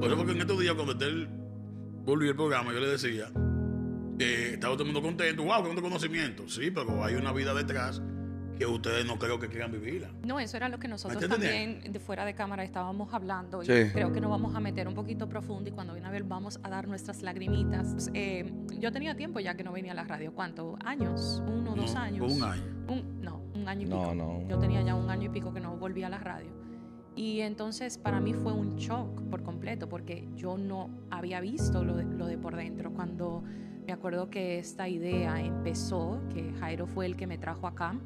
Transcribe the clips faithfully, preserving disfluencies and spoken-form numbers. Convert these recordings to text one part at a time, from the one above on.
Por eso porque en estos días cuando él volvió el programa, yo le decía, eh, estaba todo el mundo contento, wow, qué conocimiento. Sí, pero hay una vida detrás que ustedes no creo que quieran vivirla. No, eso era lo que nosotros también de fuera de cámara estábamos hablando. Sí. Y creo que nos vamos a meter un poquito profundo y cuando viene a ver vamos a dar nuestras lagrimitas. Eh, yo tenía tiempo ya que no venía a la radio. ¿Cuánto? ¿Años? ¿Uno, No, dos años? Un año. Un, no, un año y No, pico. no. Yo tenía ya un año y pico que no volvía a la radio. Y entonces para mí fue un shock por completo porque yo no había visto lo de, lo de por dentro. Cuando me acuerdo que esta idea empezó, que Jairo fue el que me trajo acá,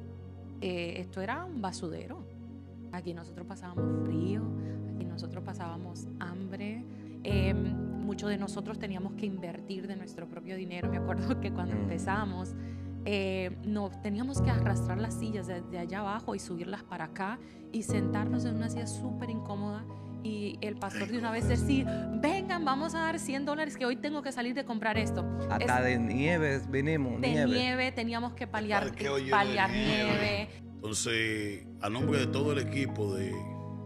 eh, esto era un basudero. Aquí nosotros pasábamos frío, aquí nosotros pasábamos hambre. Eh, muchos de nosotros teníamos que invertir de nuestro propio dinero. Me acuerdo que cuando Mm. empezamos, eh, no, teníamos que arrastrar las sillas de, de allá abajo y subirlas para acá y sentarnos en una silla súper incómoda. Y el pastor de una vez decir, vengan, vamos a dar cien dólares que hoy tengo que salir de comprar esto. Hasta Es- de nieve venimos, de nieve. nieve, teníamos que paliar, parqueo lleno de paliar nieve. nieve. Entonces, a nombre de todo el equipo de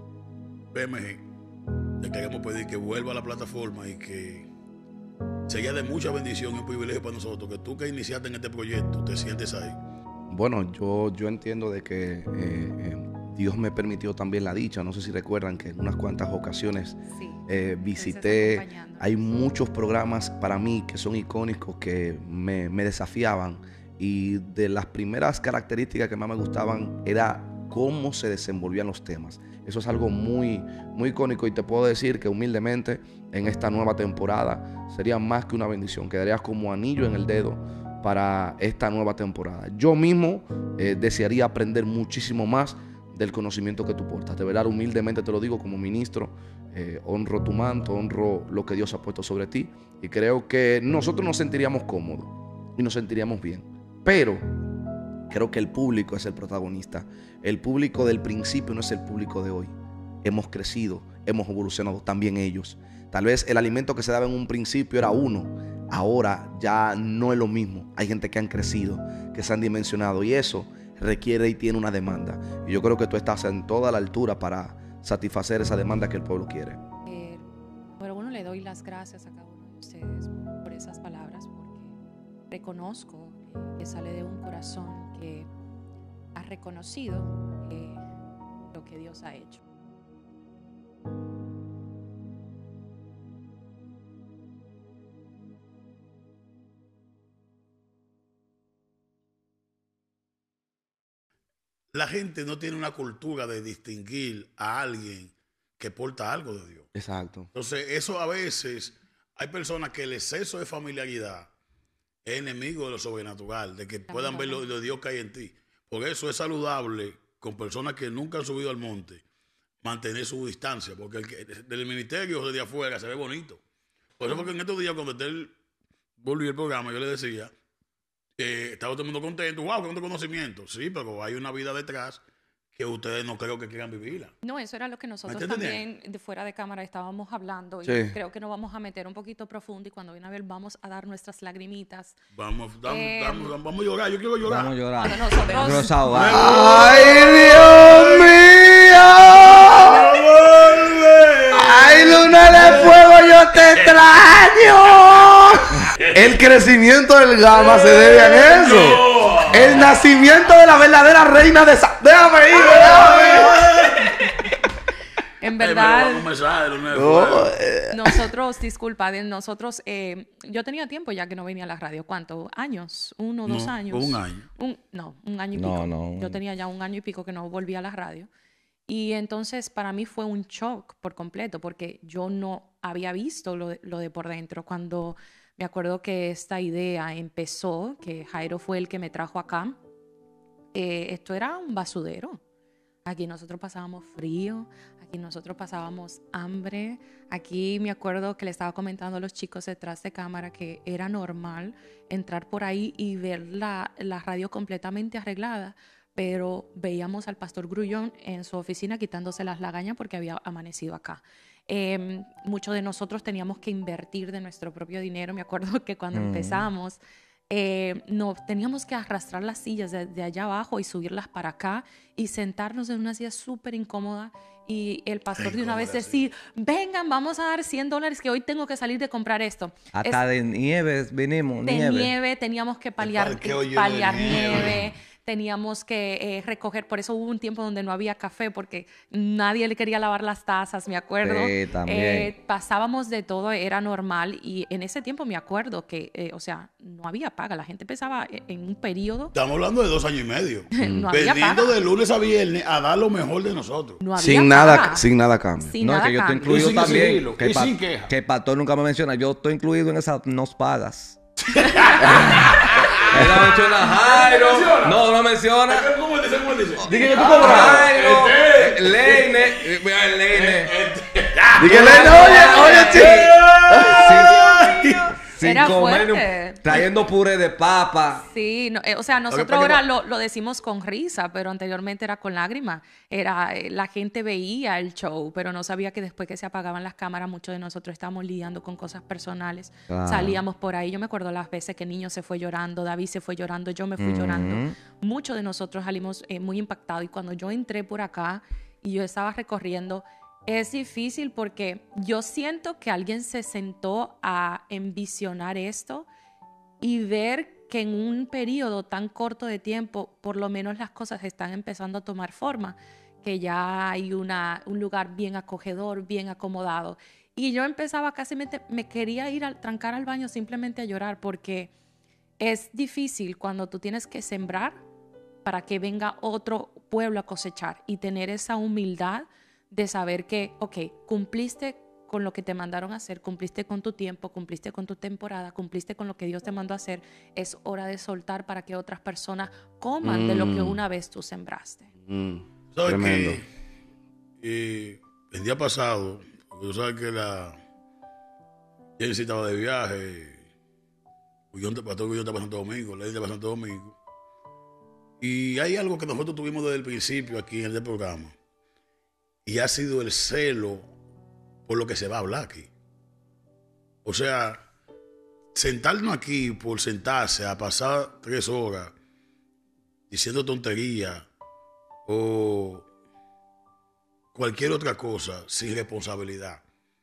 B M G, le queremos pedir que vuelva a la plataforma y que sería de mucha bendición y un privilegio para nosotros que tú que iniciaste en este proyecto te sientes ahí. Bueno, yo, yo entiendo de que eh, eh, Dios me permitió también la dicha. No sé si recuerdan que en unas cuantas ocasiones Sí, eh, Ustedes visité. acompañando. Hay muchos programas para mí que son icónicos que me, me desafiaban. Y de las primeras características que más me gustaban era cómo se desenvolvían los temas. Eso es algo muy, muy icónico y te puedo decir que humildemente en esta nueva temporada sería más que una bendición. Quedarías como anillo en el dedo para esta nueva temporada. Yo mismo eh, desearía aprender muchísimo más del conocimiento que tú portas. De verdad, humildemente te lo digo como ministro, eh, honro tu manto, honro lo que Dios ha puesto sobre ti y creo que nosotros nos sentiríamos cómodos y nos sentiríamos bien. Pero creo que el público es el protagonista. El público del principio no es el público de hoy. Hemos crecido, hemos evolucionado también ellos. Tal vez el alimento que se daba en un principio era uno, ahora ya no es lo mismo. Hay gente que han crecido, que se han dimensionado y eso requiere y tiene una demanda. Y yo creo que tú estás en toda la altura para satisfacer esa demanda que el pueblo quiere. Eh, pero bueno, le doy las gracias a cada uno de ustedes por esas palabras, porque reconozco que sale de un corazón que ha reconocido eh, lo que Dios ha hecho. La gente no tiene una cultura de distinguir a alguien que porta algo de Dios. Exacto. Entonces, eso a veces, hay personas que el exceso de familiaridad es enemigo de lo sobrenatural, de que puedan ver lo, lo de Dios que hay en ti. Por eso es saludable con personas que nunca han subido al monte mantener su distancia, porque el que, del ministerio desde afuera se ve bonito. Por eso porque en estos días cuando él volvió el programa, yo le decía, eh, estaba todo el mundo contento, wow, qué conocimiento. Sí, pero hay una vida detrás que ustedes no creo que quieran vivirla. No, eso era lo que nosotros ¿Me entiendes? también de fuera de cámara estábamos hablando. Sí. Y creo que nos vamos a meter un poquito profundo y cuando viene a ver vamos a dar nuestras lagrimitas. Vamos, damos, Eh, damos, damos, vamos a llorar, yo quiero llorar. Vamos a llorar. Cuando nosotros- Nos ahogar. ¡Ay, Dios mío! ¡Ay, Luna de Fuego, yo te extraño! El crecimiento del Gama se debe a eso. El nacimiento de la verdadera reina de esa... Déjame ir, déjame ir. En Eh, me verdad, lo van a mensaje de Luna de No, Fuego. eh, nosotros, disculpa, de nosotros, eh, yo tenía tiempo ya que no venía a la radio. ¿Cuánto? ¿Años? ¿Uno, dos No, años? un año. Un- no, un año y No, pico. no. Yo tenía ya un año y pico que no volvía a la radio. Y entonces para mí fue un shock por completo porque yo no había visto lo de, lo de por dentro. Cuando me acuerdo que esta idea empezó, que Jairo fue el que me trajo acá, eh, esto era un basudero. Aquí nosotros pasábamos frío, aquí nosotros pasábamos hambre. Aquí me acuerdo que le estaba comentando a los chicos detrás de cámara que era normal entrar por ahí y ver la, la radio completamente arreglada, pero veíamos al pastor Grullón en su oficina quitándose las lagañas porque había amanecido acá. Eh, muchos de nosotros teníamos que invertir de nuestro propio dinero. Me acuerdo que cuando Mm. empezamos, eh, no, teníamos que arrastrar las sillas de, de allá abajo y subirlas para acá y sentarnos en una silla súper incómoda. Y el pastor de una vez decir, vengan, vamos a dar cien dólares que hoy tengo que salir de comprar esto. Hasta es, de nieve venimos, de nieve. nieve, teníamos que paliar, paliar nieve. nieve. Teníamos que eh, recoger, por eso hubo un tiempo donde no había café porque nadie le quería lavar las tazas, me acuerdo. Sí, también. Eh, pasábamos de todo, era normal y en ese tiempo me acuerdo que, eh, o sea, no había paga, la gente empezaba en un periodo. Estamos hablando de dos años y medio. No había Vendiendo paga. de lunes a viernes a dar lo mejor de nosotros. No había Sin paga. nada, sin nada cambio. Sin No, es nada que yo estoy cambio. incluido Y sin también. exigirlo, Que, y pa- sin queja. que el pastor nunca me menciona. Yo estoy incluido en esas nos pagas. Él ha hecho la Jairo. No, no menciona. ¿Cómo dice? ¿Cómo dice? Dije que tú cobras. Jairo. Leine. Mira el Leine. Dígale, oye, oye, chico. Sin Era comer ni un- fuerte. Trayendo puré de papa. Sí, no, eh, o sea, nosotros pasa es que ahora va- lo, lo decimos con risa, pero anteriormente era con lágrimas. Era, eh, la gente veía el show, pero no sabía que después que se apagaban las cámaras, muchos de nosotros estábamos lidiando con cosas personales. Claro. Salíamos por ahí. Yo me acuerdo las veces que niño se fue llorando, David se fue llorando, yo me fui llorando. Muchos de nosotros salimos eh, muy impactados. Y cuando yo entré por acá y yo estaba recorriendo, es difícil porque yo siento que alguien se sentó a envisionar esto y ver que en un periodo tan corto de tiempo, por lo menos las cosas están empezando a tomar forma, que ya hay una, un lugar bien acogedor, bien acomodado. Y yo empezaba casi, me, me quería ir a trancar al baño simplemente a llorar porque es difícil cuando tú tienes que sembrar para que venga otro pueblo a cosechar y tener esa humildad de saber que, ok, cumpliste con lo que te mandaron a hacer, cumpliste con tu tiempo, cumpliste con tu temporada, cumpliste con lo que Dios te mandó a hacer, es hora de soltar para que otras personas coman mm. de lo que una vez tú sembraste. Mm. ¿Sabes Tremendo. que eh, el día pasado, tú sabes que la Jensi estaba de viaje, Guillón te pasó, Guillón te pasó Santo Domingo, Ley te pasó Santo Domingo, y hay algo que nosotros tuvimos desde el principio aquí en este programa, y ha sido el celo por lo que se va a hablar aquí. O sea, sentarnos aquí por sentarse a pasar tres horas diciendo tonterías o cualquier otra cosa sin responsabilidad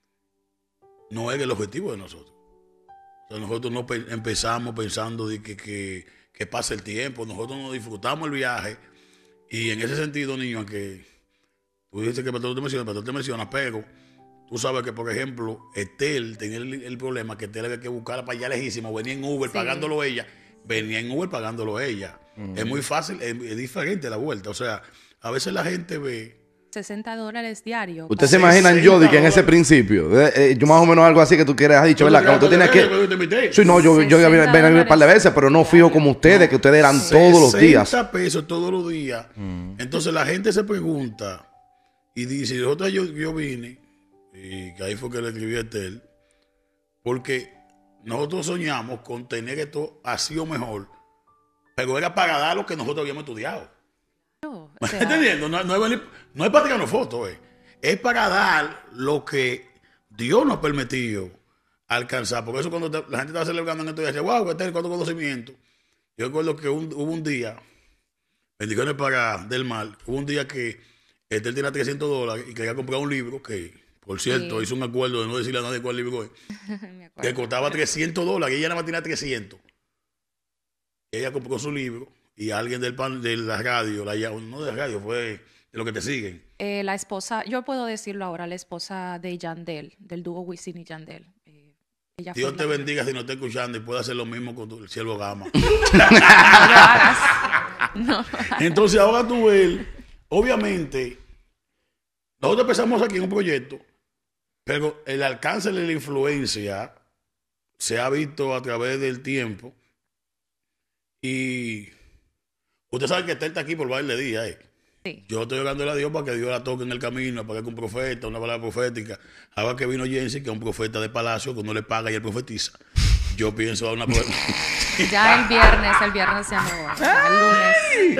no es el objetivo de nosotros. O sea, nosotros no pe- empezamos pensando de que, que, que pase el tiempo, nosotros nos disfrutamos el viaje y en ese sentido, niño, que tú dices que el pastor te menciona, el pastor te menciona, pero tú sabes que, por ejemplo, Estel tenía el, el problema que Estel había que buscarla para allá lejísimo, venía en Uber Sí. pagándolo ella, venía en Uber pagándolo ella. Uh-huh. Es muy fácil, es, es diferente la vuelta. O sea, a veces la gente ve... sesenta dólares diarios. ¿Usted se imaginan, Jody, que en ese principio, eh, eh, yo más o menos algo así que tú quieres, has dicho, ¿verdad? Como tú tienes que... Sí, no, yo, yo ven a vivir un par de veces, pero no fijo como ustedes, que ustedes eran todos los días. sesenta pesos todos los días. Mm. Entonces la gente se pregunta y dice, nosotros yo, yo vine, y que ahí fue que le escribí a Estel, porque nosotros soñamos con tener esto así o mejor, pero era para dar lo que nosotros habíamos estudiado. O ¿Me sea, estás entendiendo? No, no, es, venir, no es para tirarnos fotos, eh. Es para dar lo que Dios nos permitió alcanzar. Por eso cuando te, la gente estaba celebrando en esto y decía, wow, este es el cuarto conocimiento. Yo recuerdo que un, hubo un día, bendiciones para Del Mar, hubo un día que este tenía trescientos dólares y quería comprar un libro que, por cierto, sí. hizo un acuerdo de no decirle a nadie cuál libro es, que costaba trescientos dólares y ella nada más tenía trescientos. Ella compró su libro y alguien del pan, de la radio, la, no de la radio, fue de lo que te siguen. Eh, la esposa, yo puedo decirlo ahora, la esposa de Yandel, del dúo Wisin y Yandel. Eh, ella Dios te bendiga si no estás escuchando y puede hacer lo mismo con tu, el cielo Gama. No lo hagas. No. Entonces ahora tú ves, obviamente, nosotros empezamos aquí en un proyecto, pero el alcance de la influencia se ha visto a través del tiempo y usted sabe que Estel está aquí por baile de día, ¿eh? Sí. Yo estoy orándole a Dios para que Dios la toque en el camino, para que un profeta, una palabra profética. Ahora que vino Jensi, que es un profeta de palacio, que uno le paga y él profetiza. Yo pienso a una ya el viernes, el viernes se amó. El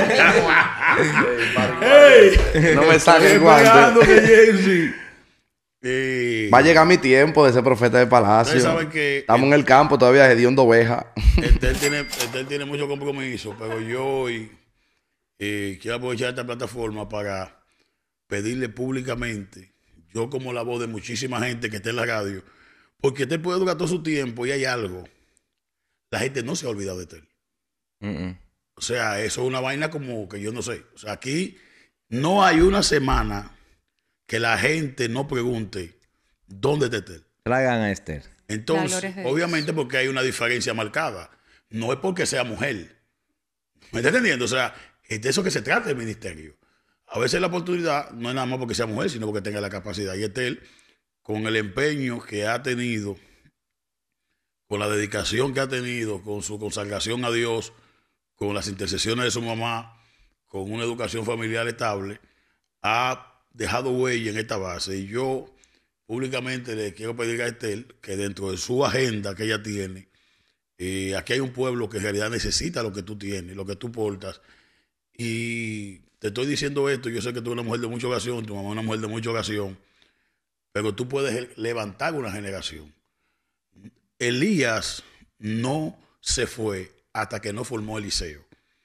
lunes. No me saque el guante. De Jensi. Eh, Va a llegar mi tiempo de ser profeta de palacio. Ustedes saben que estamos el, en el campo todavía de hediondo oveja. Él tiene, él tiene mucho compromiso, pero yo hoy eh, quiero aprovechar esta plataforma para pedirle públicamente, yo como la voz de muchísima gente que está en la radio, porque usted puede durar todo su tiempo y hay algo. La gente no se ha olvidado de él. Uh -uh. O sea, eso es una vaina como que yo no sé. O sea, aquí no hay una semana que la gente no pregunte dónde está Estel. Traigan a Estel. Entonces, obviamente porque hay una diferencia marcada. No es porque sea mujer. ¿Me está entendiendo? O sea, es de eso que se trata el ministerio. A veces la oportunidad no es nada más porque sea mujer, sino porque tenga la capacidad. Y Estel, con el empeño que ha tenido, con la dedicación que ha tenido, con su consagración a Dios, con las intercesiones de su mamá, con una educación familiar estable, ha dejado huella en esta base. Y yo públicamente le quiero pedir a Estel que dentro de su agenda que ella tiene, eh, aquí hay un pueblo que en realidad necesita lo que tú tienes, lo que tú portas. Y te estoy diciendo esto, yo sé que tú eres una mujer de mucha oración, tu mamá es una mujer de mucha oración, pero tú puedes levantar una generación. Elías no se fue hasta que no formó Eliseo.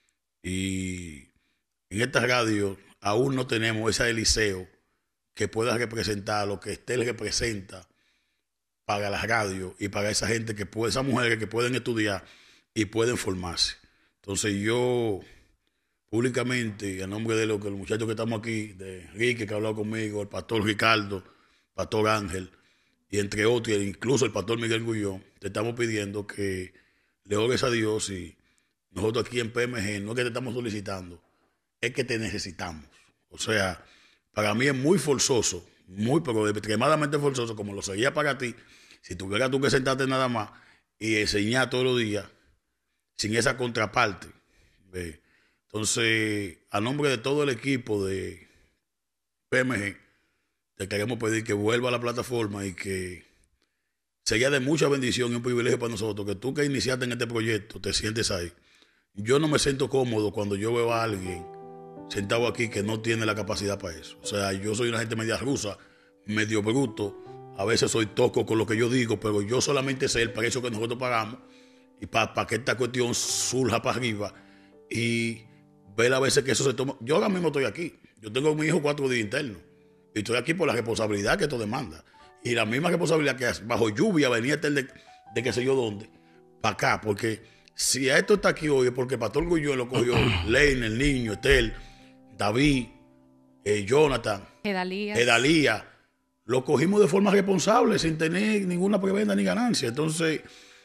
Y en esta radio aún no tenemos ese Eliseo que pueda representar lo que Estel representa para la radio y para esa gente que puede, esas mujeres que pueden estudiar y pueden formarse. Entonces yo públicamente, a nombre de los, los muchachos que estamos aquí, de Ricky que ha hablado conmigo, el pastor Ricardo, el pastor Ángel, y entre otros, incluso el pastor Miguel Gullón, te estamos pidiendo que le ores a Dios. Y nosotros aquí en P M G no es que te estamos solicitando, es que te necesitamos. O sea, para mí es muy forzoso, muy, pero extremadamente forzoso, como lo sería para ti, si tuvieras tú que sentarte nada más y enseñar todos los días sin esa contraparte. ¿Ve? Entonces, a nombre de todo el equipo de P M G, te queremos pedir que vuelva a la plataforma y que sería de mucha bendición y un privilegio para nosotros que tú que iniciaste en este proyecto te sientes ahí. Yo no me siento cómodo cuando yo veo a alguien sentado aquí que no tiene la capacidad para eso. O sea, yo soy una gente media rusa, medio bruto, a veces soy tosco con lo que yo digo, pero yo solamente sé el precio que nosotros pagamos y para pa que esta cuestión surja para arriba y ver a veces que eso se toma. Yo ahora mismo estoy aquí, yo tengo a mi hijo cuatro días internos y estoy aquí por la responsabilidad que esto demanda. Y la misma responsabilidad que bajo lluvia venía Estel de, de qué sé yo dónde, para acá, porque si a esto está aquí hoy es porque el pastor Gullón lo cogió, Leine, el niño, Estel, David, eh, Jonathan, Edalía. Edalía, lo cogimos de forma responsable, sin tener ninguna prebenda ni ganancia. Entonces,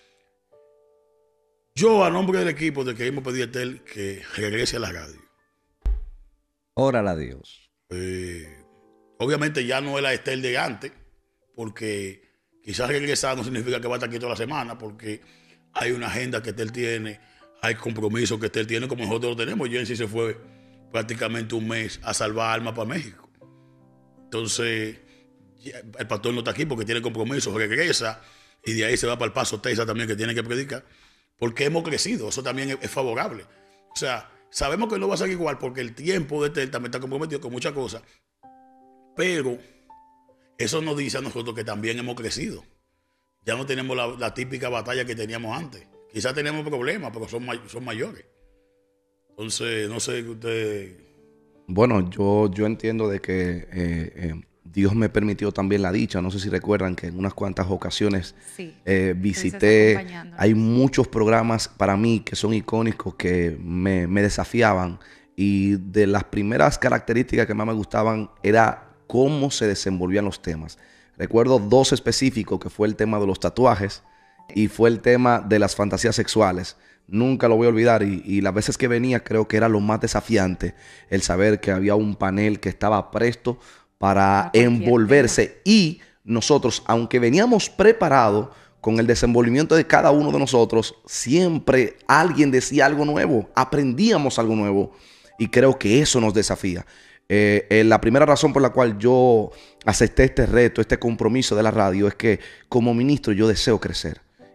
yo a nombre del equipo te queremos pedir a Estel que regrese a la radio. Órale a Dios. Eh, obviamente ya no es la Estel de antes, porque quizás regresar no significa que va a estar aquí toda la semana, porque hay una agenda que Estel tiene, hay compromisos que Estel tiene, como nosotros lo tenemos. Jensi se fue prácticamente un mes a salvar almas para México. Entonces, el pastor no está aquí porque tiene compromisos, regresa y de ahí se va para el Paso, Texas también, que tiene que predicar, porque hemos crecido, eso también es, es favorable. O sea, sabemos que no va a ser igual porque el tiempo de Estel también está comprometido con muchas cosas, pero eso nos dice a nosotros que también hemos crecido. Ya no tenemos la, la típica batalla que teníamos antes. Quizás tenemos problemas, pero son, may, son mayores. Entonces, no sé qué usted... Bueno, yo, yo entiendo de que eh, eh, Dios me permitió también la dicha. No sé si recuerdan que en unas cuantas ocasiones sí, eh, visité. Hay muchos programas para mí que son icónicos que me, me desafiaban. Y de las primeras características que más me gustaban era cómo se desenvolvían los temas. Recuerdo dos específicos, que fue el tema de los tatuajes y fue el tema de las fantasías sexuales. Nunca lo voy a olvidar y, y las veces que venía creo que era lo más desafiante el saber que había un panel que estaba presto para envolverse tema. Y nosotros, aunque veníamos preparados con el desenvolvimiento de cada uno de nosotros, siempre alguien decía algo nuevo, aprendíamos algo nuevo y creo que eso nos desafía. Eh, eh, la primera razón por la cual yo acepté este reto, este compromiso de la radio, es que como ministro yo deseo crecer.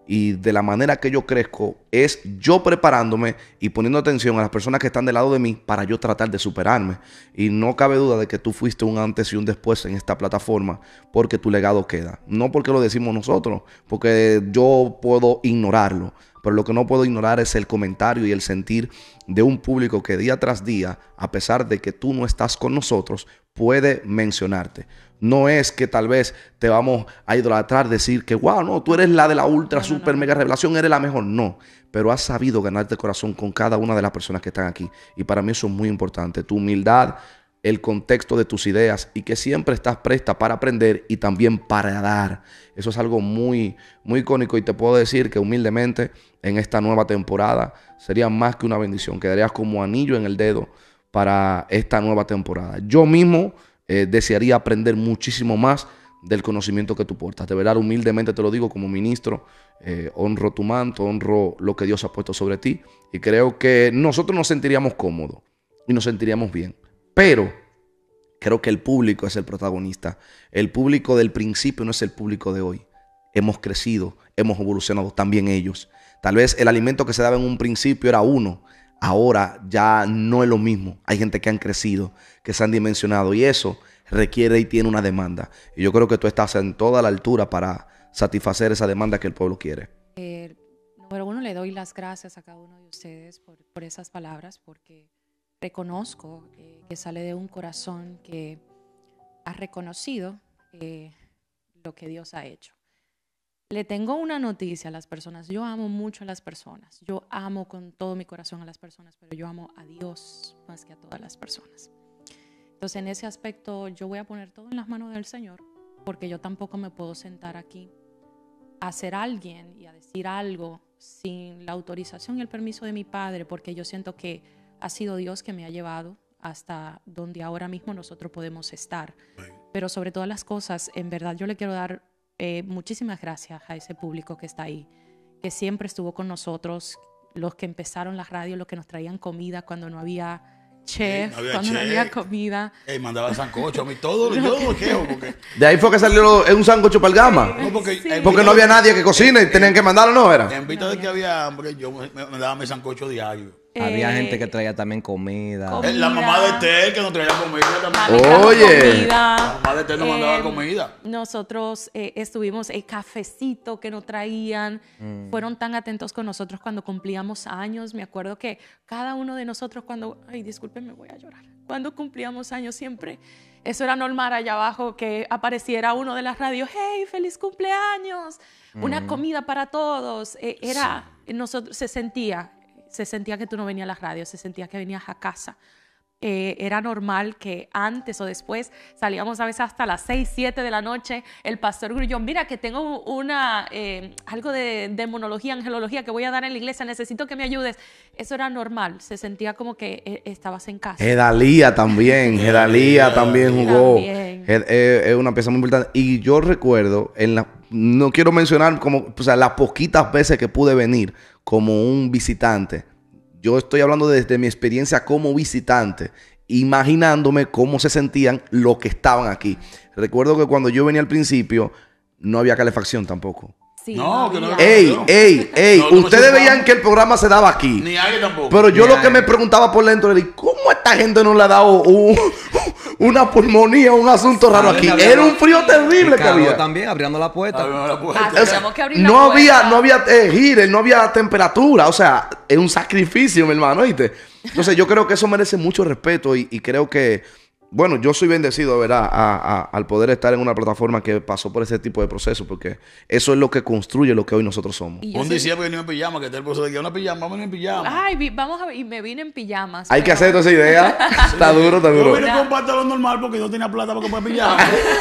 Y de la manera que yo crezco es yo preparándome y poniendo atención a las personas que están del lado de mí para yo tratar de superarme. Y no cabe duda de que tú fuiste un antes y un después en esta plataforma porque tu legado queda. No porque lo decimos nosotros, porque yo puedo ignorarlo. Pero lo que no puedo ignorar es el comentario y el sentir de un público que día tras día, a pesar de que tú no estás con nosotros, puede mencionarte. No es que tal vez te vamos a idolatrar, decir que, wow, no, tú eres la de la ultra, No, no, super, no. mega revelación, eres la mejor. No, pero has sabido ganarte el corazón con cada una de las personas que están aquí. Y para mí eso es muy importante. Tu humildad, el contexto de tus ideas y que siempre estás presta para aprender y también para dar. Eso es algo muy, muy icónico y te puedo decir que humildemente en esta nueva temporada sería más que una bendición. Quedarías como anillo en el dedo para esta nueva temporada. Yo mismo eh, desearía aprender muchísimo más del conocimiento que tú portas. De verdad, humildemente te lo digo como ministro. Eh, honro tu manto, honro lo que Dios ha puesto sobre ti y creo que nosotros nos sentiríamos cómodos y nos sentiríamos bien. Pero creo que el público es el protagonista. El público del principio no es el público de hoy. Hemos crecido, hemos evolucionado también ellos. Tal vez el alimento que se daba en un principio era uno. Ahora ya no es lo mismo. Hay gente que han crecido, que se han dimensionado y eso requiere y tiene una demanda. Y yo creo que tú estás en toda la altura para satisfacer esa demanda que el pueblo quiere. Eh, número uno, le doy las gracias a cada uno de ustedes por, por esas palabras, porque reconozco eh, que sale de un corazón que ha reconocido eh, lo que Dios ha hecho. Le tengo una noticia a las personas. Yo amo mucho a las personas. Yo amo con todo mi corazón a las personas, pero yo amo a Dios más que a todas las personas. Entonces, en ese aspecto, yo voy a poner todo en las manos del Señor, porque yo tampoco me puedo sentar aquí a ser alguien y a decir algo sin la autorización y el permiso de mi Padre, porque yo siento que ha sido Dios que me ha llevado hasta donde ahora mismo nosotros podemos estar. Pero sobre todas las cosas, en verdad yo le quiero dar eh, muchísimas gracias a ese público que está ahí, que siempre estuvo con nosotros, los que empezaron la radio, los que nos traían comida cuando no había chef, Sí, no había cuando no chef. había comida. Ey, mandaba sancocho a mí, todo, yo me quejo porque, De ahí fue que salió un sancocho para el gama. no, porque, Sí. en Porque vista no había de- nadie que cocine y tenían que mandarlo, ¿no era? En vista de que había hambre, yo me, me, me daba mi sancocho diario. Había Eh, gente que traía también comida. comida. Eh, La mamá de Estel que nos traía comida Mami también. trajo Oye. comida. La mamá de Estel nos mandaba Eh, comida. Nosotros eh, estuvimos, el cafecito que nos traían, Mm. fueron tan atentos con nosotros cuando cumplíamos años. Me acuerdo que cada uno de nosotros cuando, ay, discúlpenme, voy a llorar. Cuando cumplíamos años siempre, eso era normal allá abajo, que apareciera uno de las radios, hey, feliz cumpleaños, una comida para todos. Eh, era, nosotros, se sentía, se sentía que tú no venías a la radio, se sentía que venías a casa. Eh, era normal que antes o después salíamos a veces hasta las seis, siete de la noche. El pastor Grullón, mira que tengo una, eh, algo de demonología, angelología que voy a dar en la iglesia, necesito que me ayudes. Eso era normal, se sentía como que eh, estabas en casa. Gedalía también, Gedalía también jugó. También. Ged- eh, Es una pieza muy importante. Y yo recuerdo, en la, no quiero mencionar como, o sea, las poquitas veces que pude venir como un visitante. Yo estoy hablando desde mi experiencia como visitante, imaginándome cómo se sentían los que estaban aquí. Recuerdo que cuando yo venía al principio, no había calefacción tampoco. Sí, No, que no había. había- Ey, ey, ey, No, no me ustedes chupaba. veían que el programa se daba aquí. Ni aire tampoco. Pero yo Ni lo que aire. me preguntaba por dentro era, ¿y ¿cómo esta gente no le ha dado un- una pulmonía, un asunto raro aquí? había- Era un frío terrible Y que calor había. también, abriendo la puerta. Ábreme la puerta. Ah, teníamos que abrir la No puerta. había, no había eh, gire, no había temperatura. O sea, es un sacrificio, mi hermano, ¿oíste? Entonces yo creo que eso merece mucho respeto y, y creo que, bueno, yo soy bendecido, ¿verdad? A- a- al poder estar en una plataforma que pasó por ese tipo de proceso, porque eso es lo que construye lo que hoy nosotros somos. Y yo Un soy- diciembre venía en pijama, que Estel puso de que una pijama, vamos a venir en pijama. Ay, vi- vamos a ver, y me vine en pijamas. Hay que pero- hacer toda esa idea. Está duro, está Yo duro. vine con pantalón normal porque yo tenía plata para comprar pijama.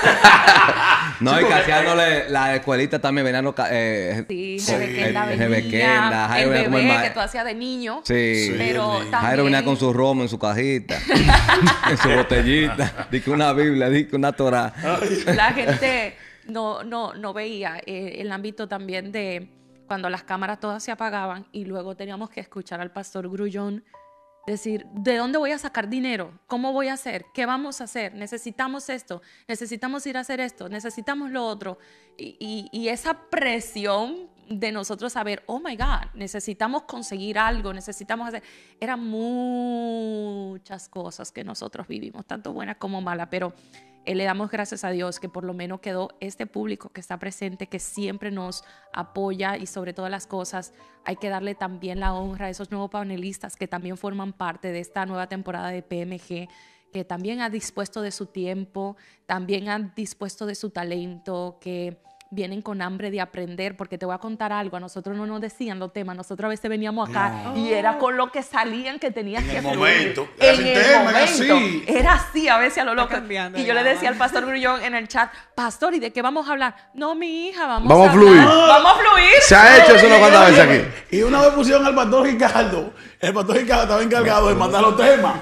No, y casi haciéndole la escuelita también venían los ca- eh, Sí, Sí, Rebequenda el- venía, Rebequenda, Jairo el venía como el bebé ma- que tú hacías de niño. Sí. Pero Sí, también, Jairo venía con su romo en su cajita, en su botellita, di que una Biblia, di que una Torah. la gente no, no, no veía eh, el ámbito también de cuando las cámaras todas se apagaban y luego teníamos que escuchar al pastor Grullón Decir, ¿de dónde voy a sacar dinero? ¿Cómo voy a hacer? ¿Qué vamos a hacer? Necesitamos esto, necesitamos ir a hacer esto, necesitamos lo otro. Y, y, y esa presión de nosotros saber, oh my God, necesitamos conseguir algo, necesitamos hacer... Eran muchas cosas que nosotros vivimos, tanto buenas como malas, pero eh, le damos gracias a Dios que por lo menos quedó este público que está presente, que siempre nos apoya y sobre todas las cosas hay que darle también la honra a esos nuevos panelistas que también forman parte de esta nueva temporada de P M G, que también han dispuesto de su tiempo, también han dispuesto de su talento, que vienen con hambre de aprender, porque te voy a contar algo, a nosotros no nos decían los temas, nosotros a veces veníamos acá No. y era con lo que salían que tenías En que el fluir. momento. En Era sin el tema, era momento. así. Era así, a veces a lo loco. cambiando Y yo ya, le decía va. al pastor Grullón en el chat, pastor, ¿y de qué vamos a hablar? No, mi hija, vamos, Vamos a hablar. fluir. Vamos a fluir. Se ha hecho eso unas cuantas veces aquí. Y una vez pusieron al pastor Ricardo. El pastor Ricardo estaba encargado de mandar los temas.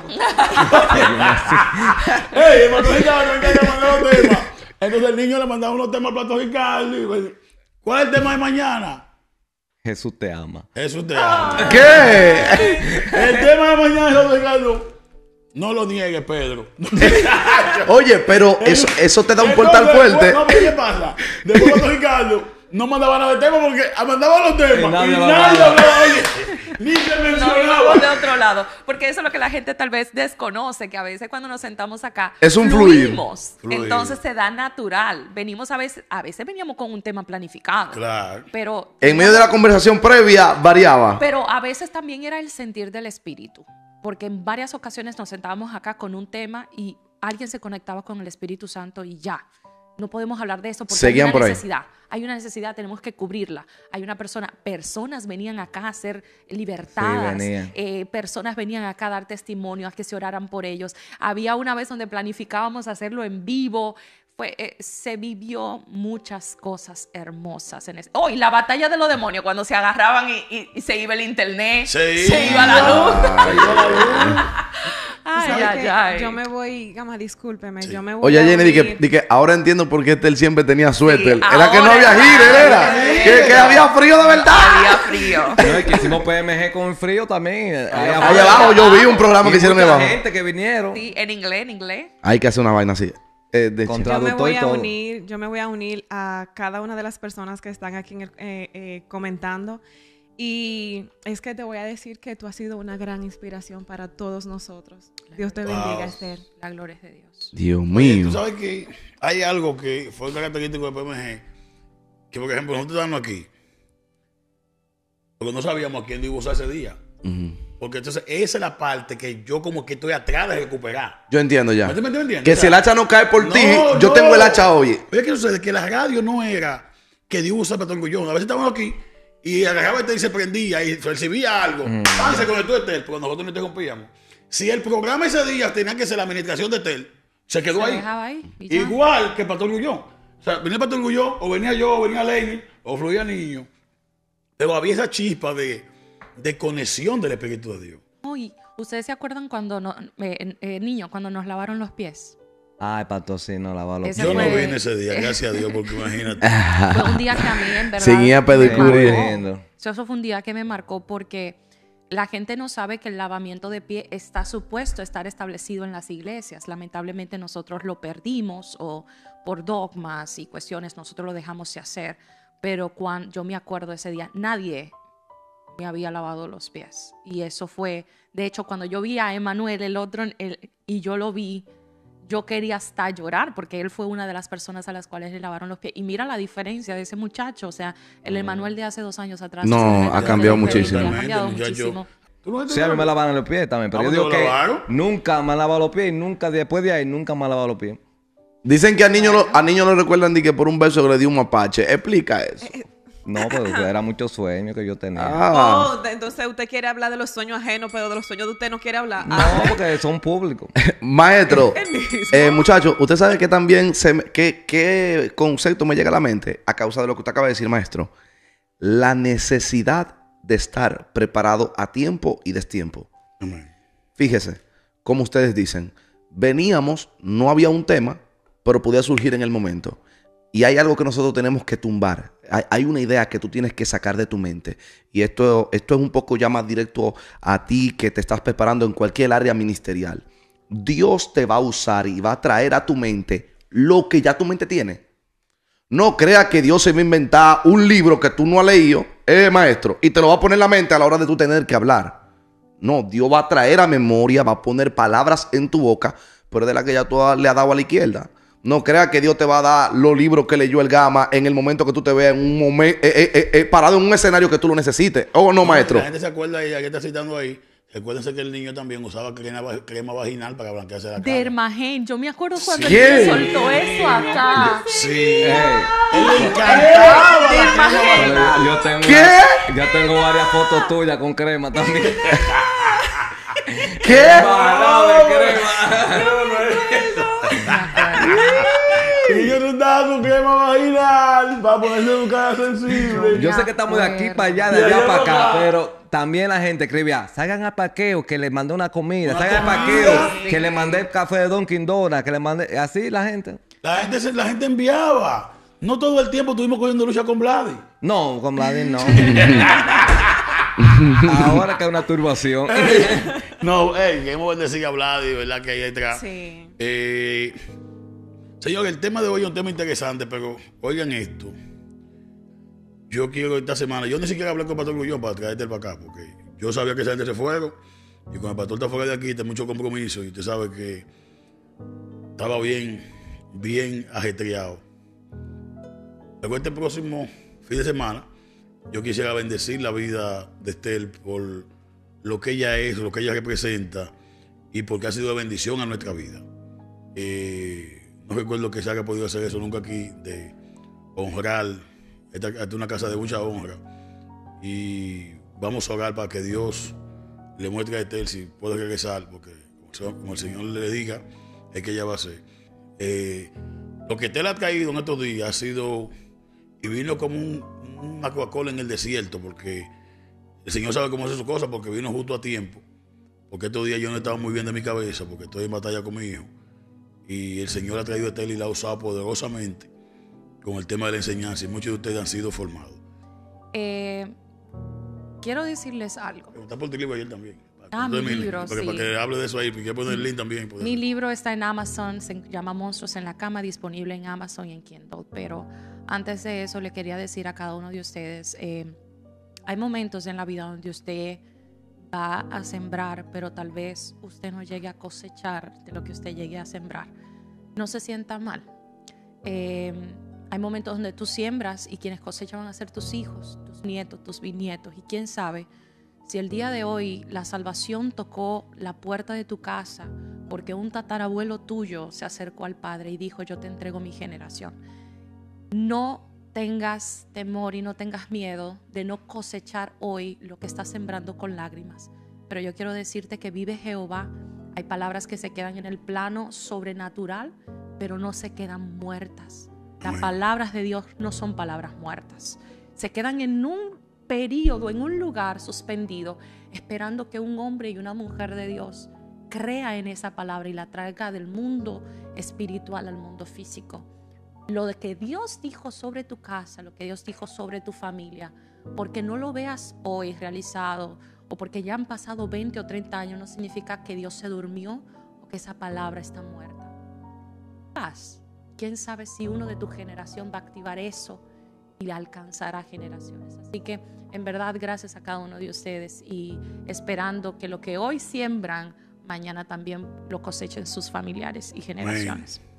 Ey, el pastor Ricardo estaba encargado de mandar los temas. Entonces el niño le mandaba unos temas al pastor Ricardo. Y pues, ¿cuál es el tema de mañana? Jesús te ama. Eso te ama. ¿Qué? El tema de mañana, pastor Ricardo. No lo niegues, Pedro. Oye, pero eso, eso te da un portal Entonces, fuerte. No, pero ¿qué pasa? Después el pastor Ricardo no mandaba nada de tema porque mandaba los temas. Y Y nadie nadie, hablaba. hablaba, oye, ni se No, mencionaba. vamos de otro lado. Porque eso es lo que la gente tal vez desconoce, que a veces cuando nos sentamos acá, Es un fluir. fluimos. Fluir. Entonces se da natural. Venimos a veces, a veces veníamos con un tema planificado. Claro. Pero, En medio de la conversación previa variaba. pero a veces también era el sentir del espíritu. Porque en varias ocasiones nos sentábamos acá con un tema y alguien se conectaba con el Espíritu Santo y ya. No podemos hablar de eso porque Seguían hay por una ahí. necesidad. Hay una necesidad, tenemos que cubrirla. Hay una persona, personas venían acá a ser libertadas. Sí, venían. Eh, personas venían acá a dar testimonio, a que se oraran por ellos. Había una vez donde planificábamos hacerlo en vivo. Fue, eh, se vivió muchas cosas hermosas en eso. Oh, y la batalla de los demonios, cuando se agarraban y, y- y se iba el internet, Se se iba. iba la luz. Tú Ay, sabes ay, que ay. Yo me voy, Gama, discúlpeme, yo me voy Oye, a Jenny, di que, unir- di que ahora entiendo por qué él siempre tenía suéter. Sí, era que no ahora había es gire, verdad. era. Sí. Que, que había frío de verdad. Había frío. No, es que hicimos P M G con el frío también. Ahí Ahí abajo yo vi un programa Y que hicieron ahí mucha abajo. gente que vinieron. Sí, en inglés, en inglés. Hay que hacer una vaina así. Eh, de Con hecho. Yo me traductor voy y a todo. unir, yo me voy a unir a cada una de las personas que están aquí en el- eh, eh, comentando. Y es que te voy a decir que tú has sido una gran inspiración para todos nosotros. Dios te bendiga, Wow. Esther. La gloria es de Dios. Dios Oye, mío. tú sabes que hay algo que fue característico de P M G. Que, por ejemplo, nosotros estamos aquí. Porque no sabíamos a quién iba a usar ese día. Ujú. Porque entonces esa es la parte que yo como que estoy atrás de recuperar. Yo entiendo ya. ¿Me entiendes? ¿Me entiendes? Que O si sea, el hacha no cae por no, ti, yo no. tengo el hacha hoy. Oye, ¿qué sucede? Que la radio no era que Dios usaba para orgullón. A veces estábamos aquí y agarraba este y se prendía y recibía algo. ¡Pam! Se conectó Etel, porque nosotros no interrumpíamos. Si el programa ese día tenía que ser la administración de Etel, se quedó Se ahí. dejaba ahí. y ya. Igual que Pastor Grullón. O sea, venía Pastor Grullón, o venía yo, o venía Lenny, o fluía niño. Pero había esa chispa de, de conexión del Espíritu de Dios. Uy, ¿ustedes se acuerdan cuando, no, eh, eh, niños, cuando nos lavaron los pies? Ay, pastor, sí, no lavaba los Ese Yo pies. no fue- vine ese día, gracias a Dios, porque imagínate. Fue un día que a mí, en verdad, Seguía me pedicure. marcó. Lindo. Eso fue un día que me marcó porque la gente no sabe que el lavamiento de pie está supuesto a estar establecido en las iglesias. Lamentablemente nosotros lo perdimos o por dogmas y cuestiones nosotros lo dejamos de hacer. Pero cuando yo me acuerdo ese día, nadie me había lavado los pies. Y eso fue, de hecho, cuando yo vi a Emanuel, el otro, el- y yo lo vi, yo quería hasta llorar porque él fue una de las personas a las cuales le lavaron los pies. Y mira la diferencia de ese muchacho. O sea, el Emanuel de hace dos años atrás. No, es completamente ha cambiado diferente, muchísimo. Ha cambiado Muchacho. muchísimo. ¿Tú no te Sí, a mí me acuerdas? lavaban los pies también, pero Ah, yo ¿te digo lo que lavaron? nunca me han lavado los pies y nunca, después de ahí, nunca me han lavado los pies. Dicen que a niños lo, a niños lo recuerdan de que por un beso que le dio un mapache. Explica eso. No, pero era muchos sueños que yo tenía. Ah. Oh, de- entonces usted quiere hablar de los sueños ajenos, pero de los sueños de usted no quiere hablar. No, Ah, porque son públicos. Maestro, el mismo. eh, muchacho, usted sabe que también se me- qué, qué concepto me llega a la mente a causa de lo que usted acaba de decir, maestro. La necesidad de estar preparado a tiempo y destiempo. Amén. Fíjese, como ustedes dicen, veníamos, no había un tema, pero podía surgir en el momento. Y hay algo que nosotros tenemos que tumbar. hay, hay una idea que tú tienes que sacar de tu mente. Y esto, esto es un poco ya más directo a ti que te estás preparando en cualquier área ministerial. Dios te va a usar y va a traer a tu mente lo que ya tu mente tiene. No creas que Dios se va a inventar un libro que tú no has leído, eh, maestro, y te lo va a poner en la mente a la hora de tú tener que hablar. No, Dios va a traer a memoria, va a poner palabras en tu boca, pero de la que ya tú le has dado a la izquierda. No creas que Dios te va a dar los libros que leyó el Gama en el momento que tú te veas en un momento eh, eh, eh, eh, parado en un escenario que tú lo necesites. ¿O no, maestro? La gente se acuerda, ya que está citando ahí, recuérdense que el niño también usaba crema, crema vaginal para blanquearse la cara. Dermagen. Yo me acuerdo cuando Sí. él soltó eso acá. Sí. Ey, Él le encantaba la Dermagen. crema yo, yo tengo ¿Qué? Yo tengo varias fotos tuyas con crema también. ¿Qué? Embarrado de crema. Y yo no estaba con crema vaginal para ponerse su cara sensible. Yo sé que estamos de aquí para allá, de De allá allá para para acá, acá. pero también la gente escribía, salgan a Paqueo que le mandé una comida, Una salgan a comida. Paqueo que le mandé el café de Dunkin' Donuts, que le mandé, así la gente. La gente, se- la gente enviaba. No todo el tiempo estuvimos cogiendo lucha con Vladi. No, con Vladimir no. Ahora que hay una turbación. No, hey, queremos bendecir a Vladi, ¿verdad? Que ahí atrás. Sí. Eh, señor, el tema de hoy es un tema interesante, pero oigan esto. Yo quiero esta semana, yo ni siquiera hablé con el pastor Grullón para traerte para acá, porque yo sabía que esa gente se fueron, y cuando el pastor está fuera de aquí, tiene mucho compromiso, y usted sabe que estaba bien, bien ajetreado. Luego este próximo fin de semana, yo quisiera bendecir la vida de Estel por lo que ella es, lo que ella representa, y porque ha sido de bendición a nuestra vida. Eh, no recuerdo que se haya podido hacer eso nunca aquí, de honrar. Esta, esta es una casa de mucha honra. Y vamos a orar para que Dios le muestre a Estel si puede regresar, porque como el Señor le diga, es que ella va a hacer. Eh, lo que Estel ha traído en estos días ha sido, y vino como un, una Coca-Cola en el desierto, porque el Señor sabe cómo hacer sus cosas, porque vino justo a tiempo. Porque estos días yo no estaba muy bien de mi cabeza, porque estoy en batalla con mi hijo. Y el Señor ha traído a Estel y la ha usado poderosamente con el tema de la enseñanza, y muchos de ustedes han sido formados. Eh, quiero decirles algo. Está por tu libro ayer también. Ah, mi Entonces, libro, para, que- sí. para que hable de eso ahí, porque quiero poner el link también. por Mi eso. libro está en Amazon, se llama Monstruos en la Cama, disponible en Amazon y en Kindle. Pero antes de eso, le quería decir a cada uno de ustedes, eh, hay momentos en la vida donde usted va a sembrar, pero tal vez usted no llegue a cosechar de lo que usted llegue a sembrar. No se sienta mal. Eh, hay momentos donde tú siembras y quienes cosechan van a ser tus hijos, tus nietos, tus bisnietos. Y quién sabe si el día de hoy la salvación tocó la puerta de tu casa porque un tatarabuelo tuyo se acercó al Padre y dijo, yo te entrego mi generación. No tengas temor y no tengas miedo de no cosechar hoy lo que estás sembrando con lágrimas. Pero yo quiero decirte que vive Jehová. Hay palabras que se quedan en el plano sobrenatural, pero no se quedan muertas. Las Amén. palabras de Dios no son palabras muertas. Se quedan en un periodo, en un lugar suspendido, esperando que un hombre y una mujer de Dios crea en esa palabra y la traiga del mundo espiritual al mundo físico. Lo de que Dios dijo sobre tu casa, lo que Dios dijo sobre tu familia, porque no lo veas hoy realizado o porque ya han pasado veinte o treinta años, no significa que Dios se durmió o que esa palabra está muerta. Paz. ¿Quién sabe si uno de tu generación va a activar eso y le alcanzará generaciones? Así que, en verdad, gracias a cada uno de ustedes y esperando que lo que hoy siembran, mañana también lo cosechen sus familiares y generaciones. Amén.